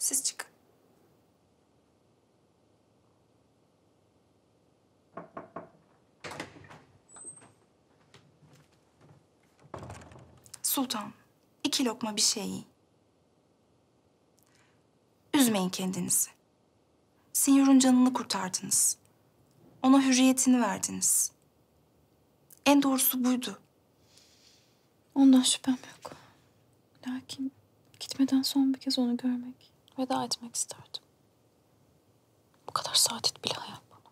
Siz çıkın. Sultan, 2 lokma bir şey yiyin. Üzmeyin kendinizi. Sinyor'un canını kurtardınız. Ona hürriyetini verdiniz. En doğrusu buydu. Ondan şüphem yok. Lakin gitmeden son bir kez onu görmek, veda etmek isterdim. Bu kadar saadet bile hayal bana.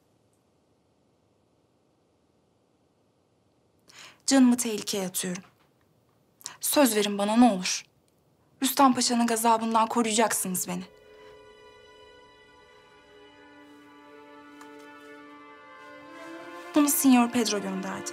Canımı tehlikeye atıyorum. Söz verin bana ne olur. Rüstem Paşa'nın gazabından koruyacaksınız beni. Bunu Sinyor Pedro gönderdi.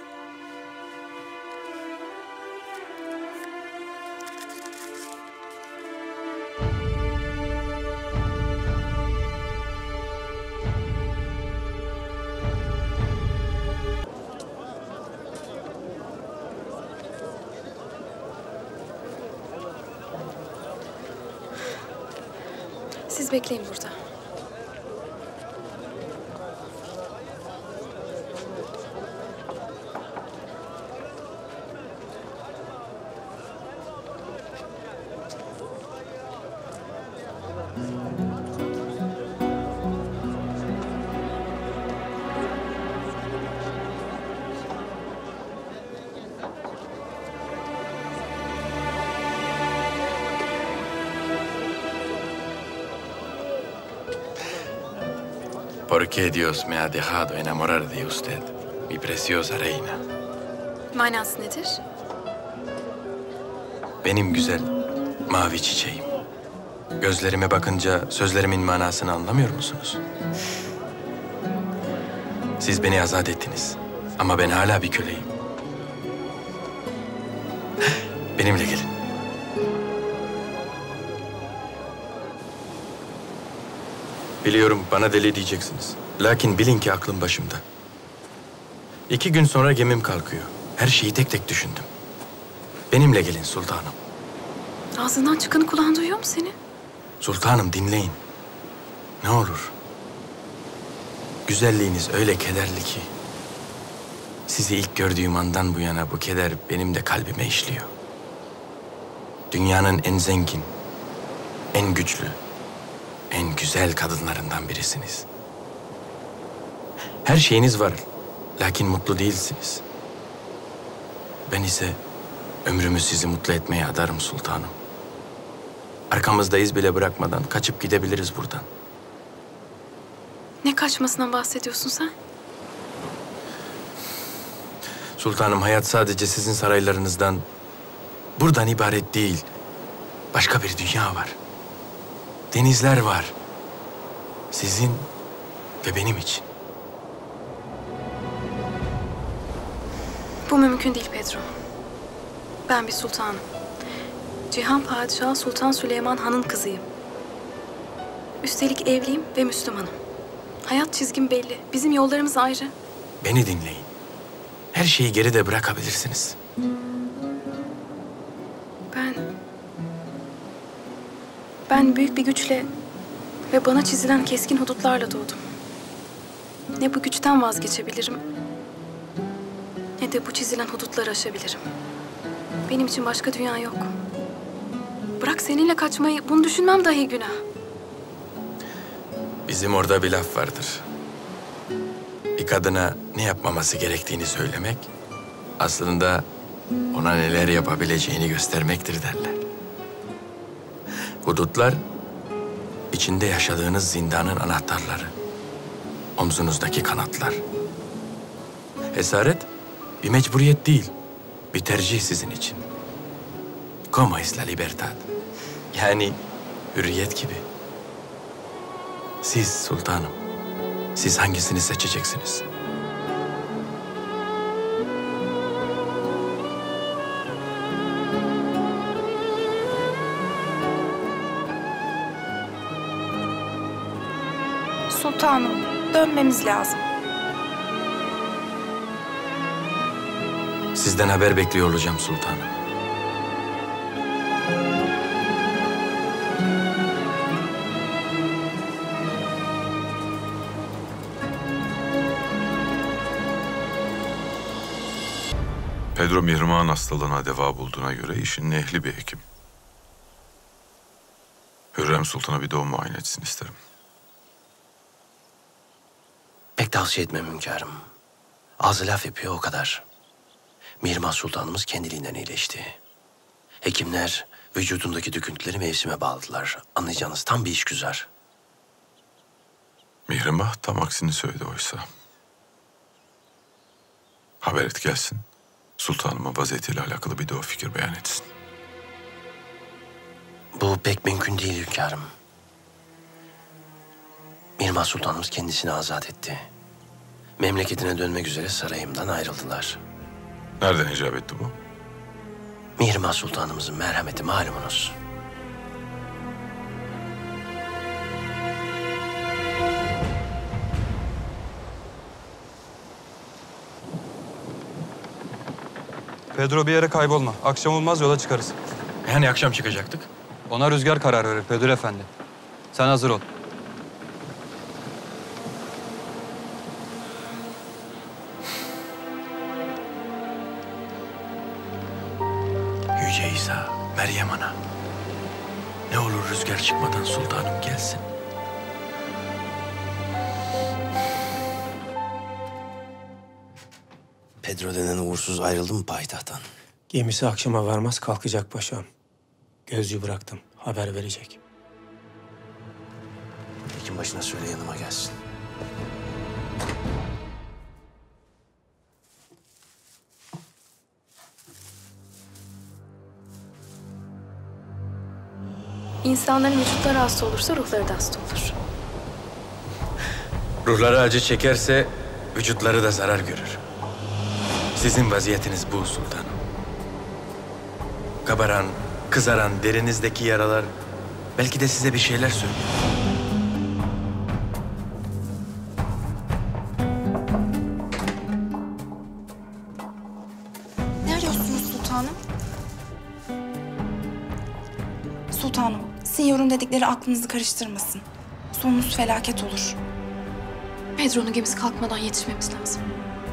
Siz bekleyin burada. ¿Por qué Dios me ha dejado enamorar de usted, mi preciosa reina? Manası nedir? Benim güzel mavi çiçeğim. Gözlerime bakınca sözlerimin manasını anlamıyor musunuz? Siz beni azat ettiniz ama ben hala bir köleyim. Benimle gelin. Biliyorum bana deli diyeceksiniz. Lakin bilin ki aklım başımda. 2 gün sonra gemim kalkıyor. Her şeyi tek tek düşündüm. Benimle gelin sultanım. Ağzından çıkanı kulağın duyuyor mu seni? Sultanım dinleyin. Ne olur. Güzelliğiniz öyle kederli ki. Sizi ilk gördüğüm andan bu yana bu keder benim de kalbime işliyor. Dünyanın en zengin, en güçlü, en güzel kadınlarından birisiniz. Her şeyiniz var, lakin mutlu değilsiniz. Ben ise ömrümü sizi mutlu etmeye adarım sultanım. Arkamızda iz bile bırakmadan kaçıp gidebiliriz buradan. Ne kaçmasından bahsediyorsun sen? Sultanım hayat sadece sizin saraylarınızdan, buradan ibaret değil. Başka bir dünya var. Denizler var. Sizin ve benim için. Bu mümkün değil Pedro. Ben bir sultanım. Cihan Padişahı Sultan Süleyman Han'ın kızıyım. Üstelik evliyim ve Müslümanım. Hayat çizgim belli. Bizim yollarımız ayrı. Beni dinleyin. Her şeyi geride bırakabilirsiniz. Ben büyük bir güçle ve bana çizilen keskin hudutlarla doğdum. Ne bu güçten vazgeçebilirim, ne de bu çizilen hudutları aşabilirim. Benim için başka dünya yok. Bırak seninle kaçmayı, bunu düşünmem dahi günah. Bizim orada bir laf vardır. Bir kadına ne yapmaması gerektiğini söylemek, aslında ona neler yapabileceğini göstermektir derler. Hudutlar, içinde yaşadığınız zindanın anahtarları. Omzunuzdaki kanatlar. Esaret bir mecburiyet değil, bir tercih sizin için. Como es la libertad? Yani hürriyet gibi. Siz sultanım, siz hangisini seçeceksiniz? Sultanım, dönmemiz lazım. Sizden haber bekliyor olacağım sultanım. Pedro Mihrimah'ın hastalığına deva bulduğuna göre işin ehli bir hekim. Hürrem Sultan'a bir doğum muayene etsin isterim. Pek tavsiye etmem hünkârım. Ağzı laf yapıyor o kadar. Mihrimah Sultanımız kendiliğinden iyileşti. Hekimler vücudundaki döküntüleri mevsime bağladılar. Anlayacağınız tam bir işgüzar. Mihrimah tam aksini söyledi oysa. Haber et gelsin. Sultanıma vaziyetiyle alakalı bir de o fikir beyan etsin. Bu pek mümkün değil hünkârım. Mihrimah Sultanımız kendisini azat etti. Memleketine dönmek üzere sarayımdan ayrıldılar. Nereden icap etti bu? Mihrimah Sultanımızın merhameti malumunuz. Pedro bir yere kaybolma. Akşam olmaz yola çıkarız. Yani akşam çıkacaktık. Ona rüzgar karar verir Pedro Efendi. Sen hazır ol. Yüce İsa, Meryem Ana. Ne olur rüzgar çıkmadan sultanım gelsin. Pedro denen uğursuz ayrıldı mı payitahttan? Gemisi akşama varmaz kalkacak paşam. Gözcü bıraktım. Haber verecek. Hekim başına söyle yanıma gelsin. İnsanların vücutları hasta olursa ruhları da hasta olur. Ruhları acı çekerse vücutları da zarar görür. Sizin vaziyetiniz bu sultanım. Kabaran, kızaran derinizdeki yaralar belki de size bir şeyler söylüyor. Ne arıyorsunuz sultanım? Sultanım, Sinyor'un dedikleri aklınızı karıştırmasın. Sonunuz felaket olur. Pedro'nun gemisi kalkmadan yetişmemiz lazım.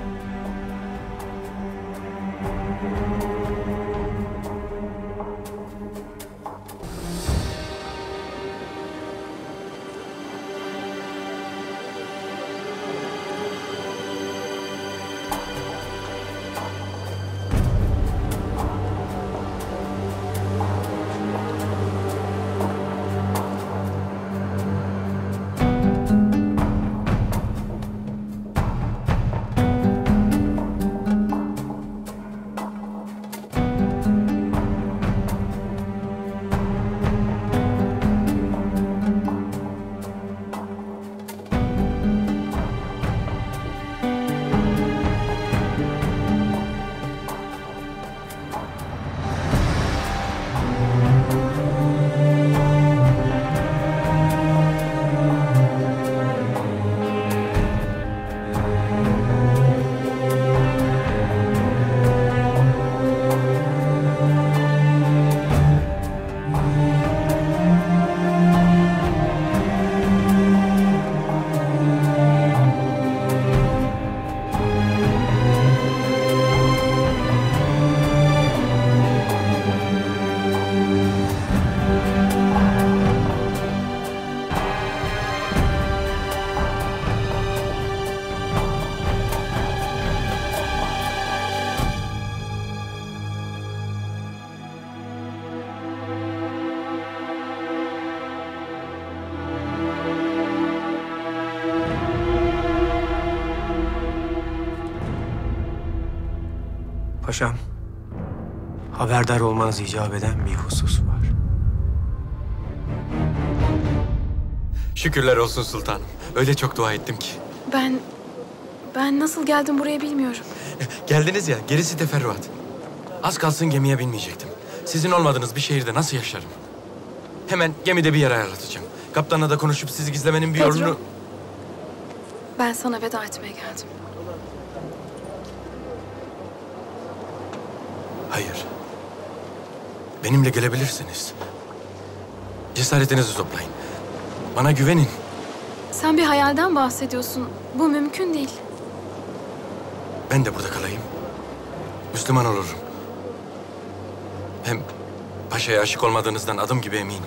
Paşam, haberdar olmanız icap eden bir husus var. Şükürler olsun sultanım. Öyle çok dua ettim ki. Ben nasıl geldim buraya bilmiyorum. Geldiniz ya, gerisi teferruat. Az kalsın gemiye binmeyecektim. Sizin olmadığınız bir şehirde nasıl yaşarım? Hemen gemide bir yer ayarlatacağım. Kaptanla da konuşup sizi gizlemenin bir Pedro. yolunu... Ben sana veda etmeye geldim. Hayır. Benimle gelebilirsiniz. Cesaretinizi toplayın. Bana güvenin. Sen bir hayalden bahsediyorsun. Bu mümkün değil. Ben de burada kalayım. Müslüman olurum. Hem paşaya aşık olmadığınızdan adım gibi eminim.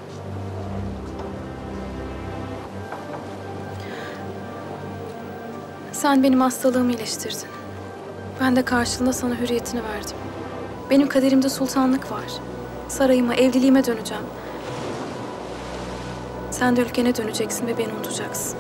Sen benim hastalığımı iyileştirdin. Ben de karşılığında sana hürriyetini verdim. Benim kaderimde sultanlık var. Sarayıma, evliliğime döneceğim. Sen de ülkene döneceksin ve beni unutacaksın.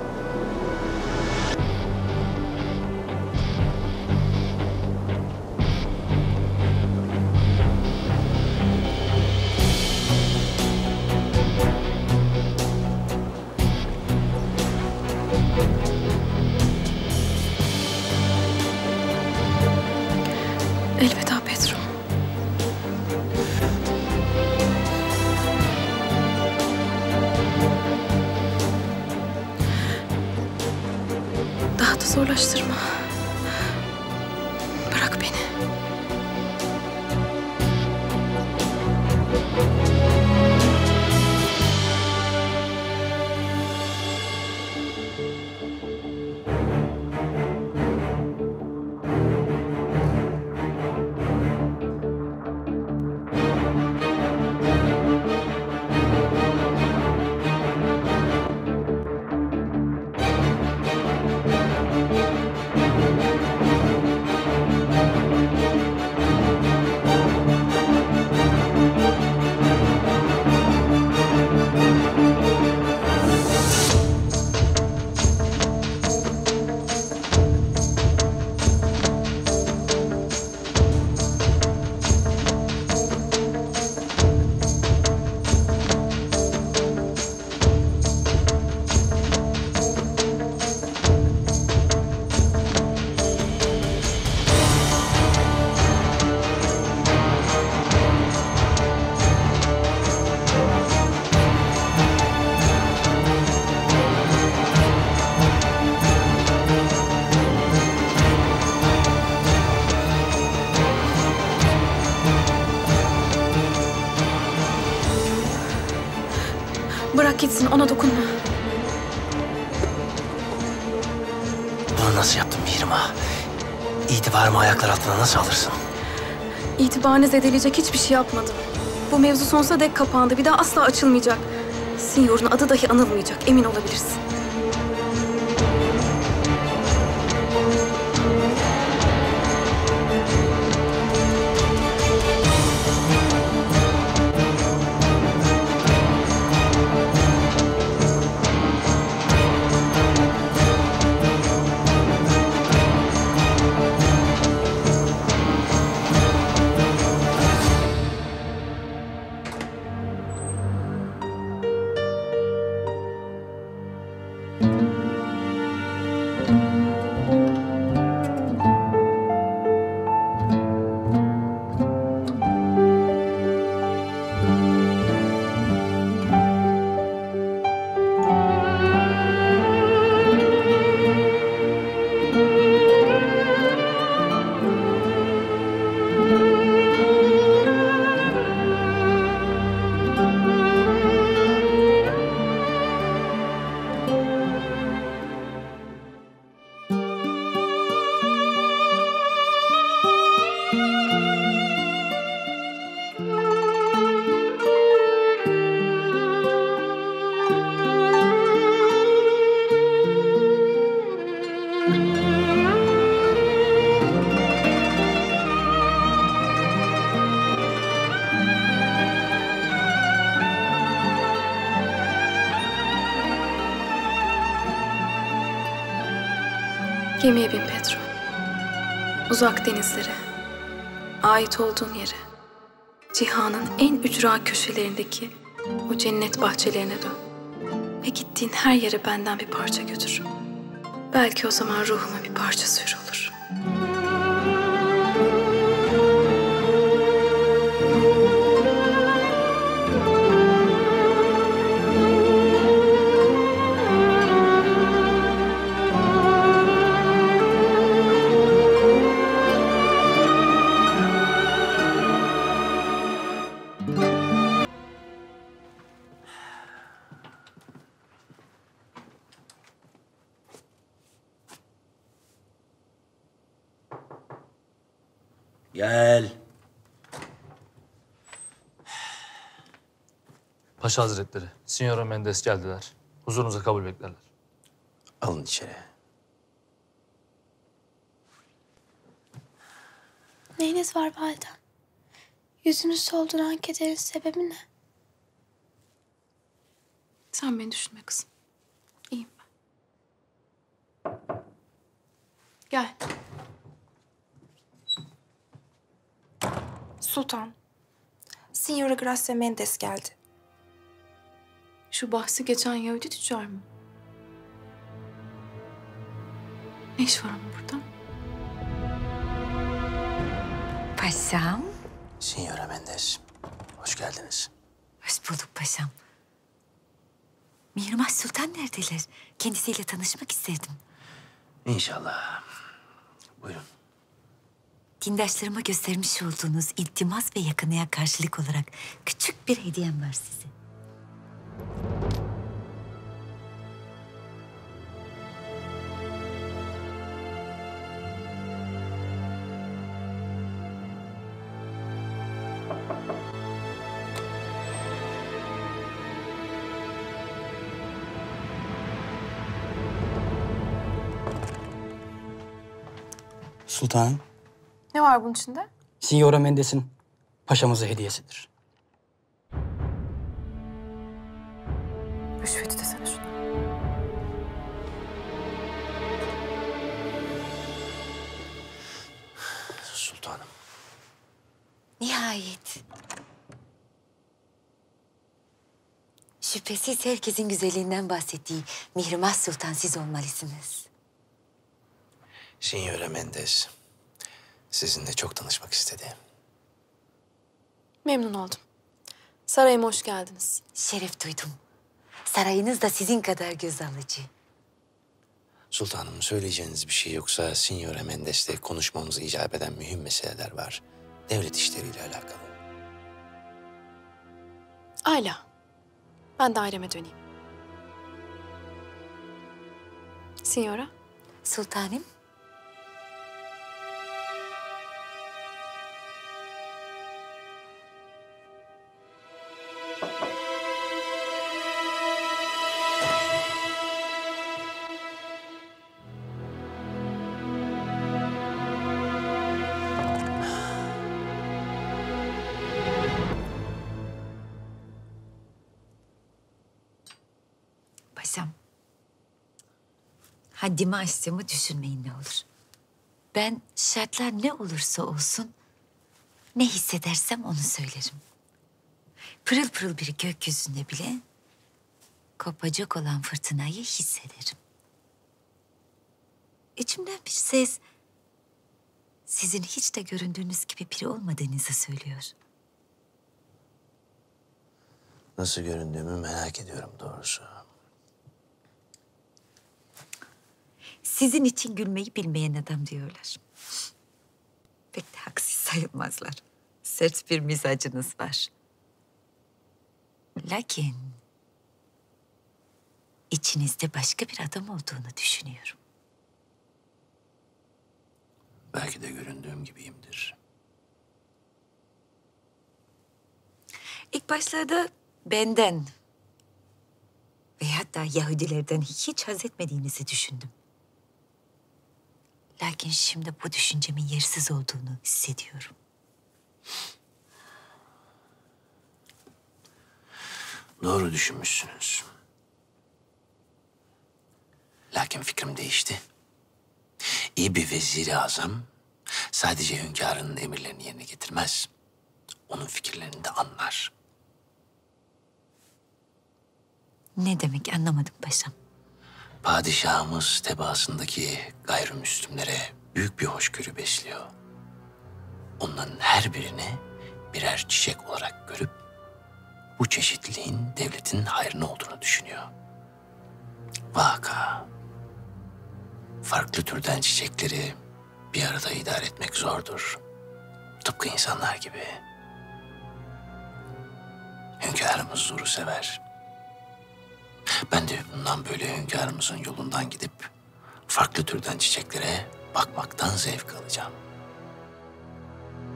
Elveda Pedro. Daha da zorlaştırma. Bırak beni. Bırak gitsin, ona dokunma. Bunu nasıl yaptın Mihrimah? İtibarımı ayaklar altına nasıl alırsın? İtibarını zedeleyecek hiçbir şey yapmadım. Bu mevzu sonsuza dek kapandı. Bir daha asla açılmayacak. Sinyor'un adı dahi anılmayacak. Emin olabilirsin. Gemiye bin Pedro. Uzak denizlere, ait olduğun yere, cihanın en ücra köşelerindeki o cennet bahçelerine dön. Ve gittiğin her yere benden bir parça götür. Belki o zaman ruhuma bir parça hür olur. Gel. Paşa Hazretleri, Signora Mendes geldiler. Huzurunuza kabul beklerler. Alın içeri. Neyiniz var validem? Yüzünüz solduran kederin sebebi ne? Sen beni düşünme kızım. İyiyim ben. Gel. Sultan, Signora Gracia Mendes geldi. Şu bahsi geçen Yahudi tüccar mı? Ne iş var onun burada? Paşam. Signora Mendes, hoş geldiniz. Hoş bulduk paşam. Mihrimah Sultan neredeler? Kendisiyle tanışmak istedim. İnşallah. Buyurun. Dindaşlarıma göstermiş olduğunuz iltimas ve yakınıya karşılık olarak küçük bir hediyem var size. Sultanım, Ne var bunun içinde? Signora Mendes'in paşamıza hediyesidir. Rüşveti desene şuna. Sultanım. Nihayet. Şüphesiz herkesin güzelliğinden bahsettiği Mihrimah Sultan siz olmalısınız. Signora Mendes sizinle çok tanışmak istedi. Memnun oldum. Sarayıma hoş geldiniz. Şeref duydum. Sarayınız da sizin kadar göz alıcı. Sultanım, söyleyeceğiniz bir şey yoksa Signora Mendes'le konuşmamızı icap eden mühim meseleler var. Devlet işleriyle alakalı. Âlâ. Ben daireme döneyim. Signora. Sultanım. Paşam, haddimi aştığımı düşünmeyin ne olur. Ben şartlar ne olursa olsun, ne hissedersem onu söylerim. Pırıl pırıl bir gökyüzünde bile kopacak olan fırtınayı hissederim. İçimden bir ses, sizin hiç de göründüğünüz gibi biri olmadığınızı söylüyor. Nasıl göründüğümü merak ediyorum doğrusu. Sizin için gülmeyi bilmeyen adam diyorlar. Pek de haksız sayılmazlar. Sert bir mizacınız var. Lakin içinizde başka bir adam olduğunu düşünüyorum. Belki de göründüğüm gibiyimdir. İlk başlarda benden ve hatta Yahudilerden hiç haz etmediğinizi düşündüm. Lakin şimdi bu düşüncemin yersiz olduğunu hissediyorum. Doğru düşünmüşsünüz. Lakin fikrim değişti. İyi bir vezir-i azam sadece hünkârının emirlerini yerine getirmez. Onun fikirlerini de anlar. Ne demek anlamadım paşam. Padişahımız tebaasındaki gayrimüslimlere büyük bir hoşgörü besliyor. Onların her birini birer çiçek olarak görüp bu çeşitliliğin devletin hayrına olduğunu düşünüyor. Vaka. Farklı türden çiçekleri bir arada idare etmek zordur. Tıpkı insanlar gibi. Hünkârımız huzuru sever. Ben de bundan böyle hünkârımızın yolundan gidip farklı türden çiçeklere bakmaktan zevk alacağım.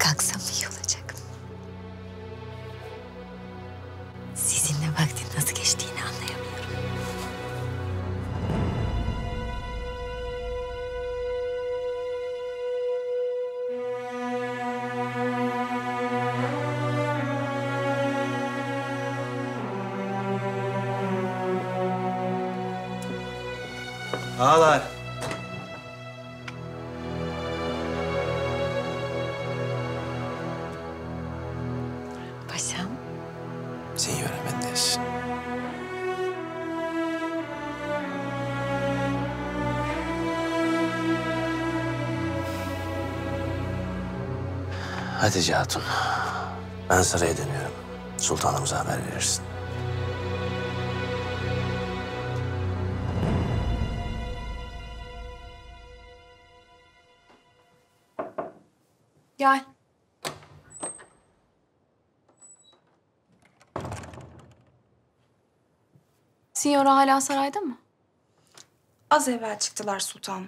kalksam iyi olacak. Sizinle vaktin nasıl geçtiğini anlayamıyorum. Ağalar. Paşam, Signora Mendes. Hatice Hatun. Ben saraya dönüyorum. Sultanımıza haber verirsin. Gel. Signora hala sarayda mı? Az evvel çıktılar sultanım.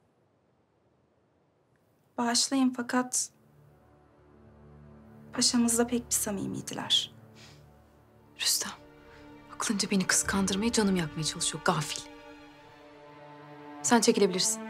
Bağışlayın fakat paşamızla pek bir samimiydiler. Rüstem, aklınca beni kıskandırmaya, canım yakmaya çalışıyor. Gafil. Sen çekilebilirsin.